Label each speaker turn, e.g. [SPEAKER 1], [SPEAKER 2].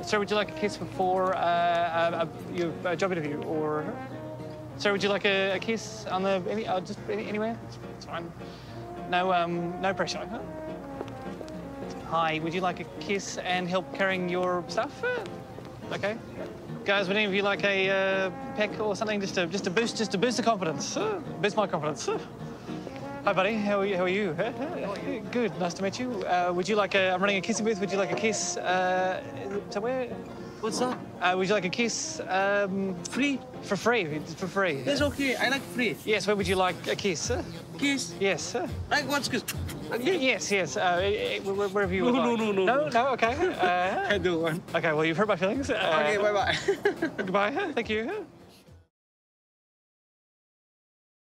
[SPEAKER 1] Sir, would you like a kiss before your job interview, or? Sir, would you like a kiss on the just anywhere? It's fine. No pressure. Huh? Hi, would you like a kiss and help carrying your stuff? Okay. Guys, would any of you like a peck or something just to boost the confidence? Boost my confidence. Hi, buddy. How are you? Good. Nice to meet you. Would you like I'm running a kissing booth. Would you like a kiss somewhere?
[SPEAKER 2] What's that?
[SPEAKER 1] Would you like a kiss?
[SPEAKER 2] Free?
[SPEAKER 1] For free. For free.
[SPEAKER 2] That's okay. I like free.
[SPEAKER 1] Yes. Where would you like a kiss?
[SPEAKER 2] Kiss?
[SPEAKER 1] Yes.
[SPEAKER 2] Like what's kiss?
[SPEAKER 1] Yes. Wherever you would like.
[SPEAKER 2] No.
[SPEAKER 1] No. Okay.
[SPEAKER 2] I do one.
[SPEAKER 1] Okay. Well, you've hurt my feelings.
[SPEAKER 2] Okay. Bye.
[SPEAKER 1] Goodbye. Thank you.